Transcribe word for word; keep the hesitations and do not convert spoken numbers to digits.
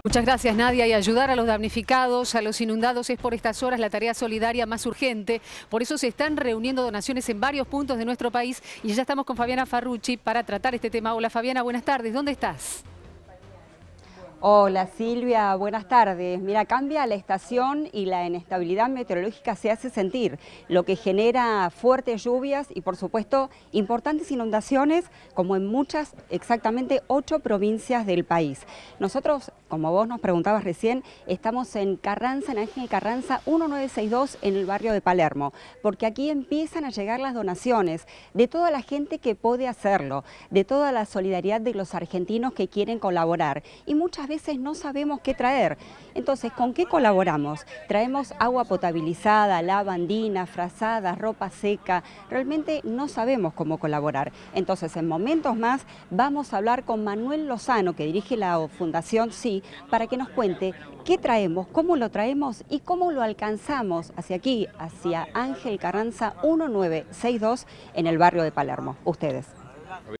Muchas gracias, Nadia. Y ayudar a los damnificados, a los inundados, es por estas horas la tarea solidaria más urgente. Por eso se están reuniendo donaciones en varios puntos de nuestro país y ya estamos con Fabiana Farrucci para tratar este tema. Hola, Fabiana, buenas tardes. ¿Dónde estás? Hola Silvia, buenas tardes. Mira, cambia la estación y la inestabilidad meteorológica se hace sentir, lo que genera fuertes lluvias y por supuesto importantes inundaciones como en muchas, exactamente ocho provincias del país. Nosotros, como vos nos preguntabas recién, estamos en Carranza, en Ángel Carranza mil novecientos sesenta y dos en el barrio de Palermo, porque aquí empiezan a llegar las donaciones de toda la gente que puede hacerlo, de toda la solidaridad de los argentinos que quieren colaborar y muchas veces veces no sabemos qué traer. Entonces, ¿con qué colaboramos? Traemos agua potabilizada, lavandina, frazadas, ropa seca. Realmente no sabemos cómo colaborar. Entonces, en momentos más vamos a hablar con Manuel Lozano, que dirige la Fundación Sí, para que nos cuente qué traemos, cómo lo traemos y cómo lo alcanzamos hacia aquí, hacia Ángel Carranza mil novecientos sesenta y dos en el barrio de Palermo. Ustedes.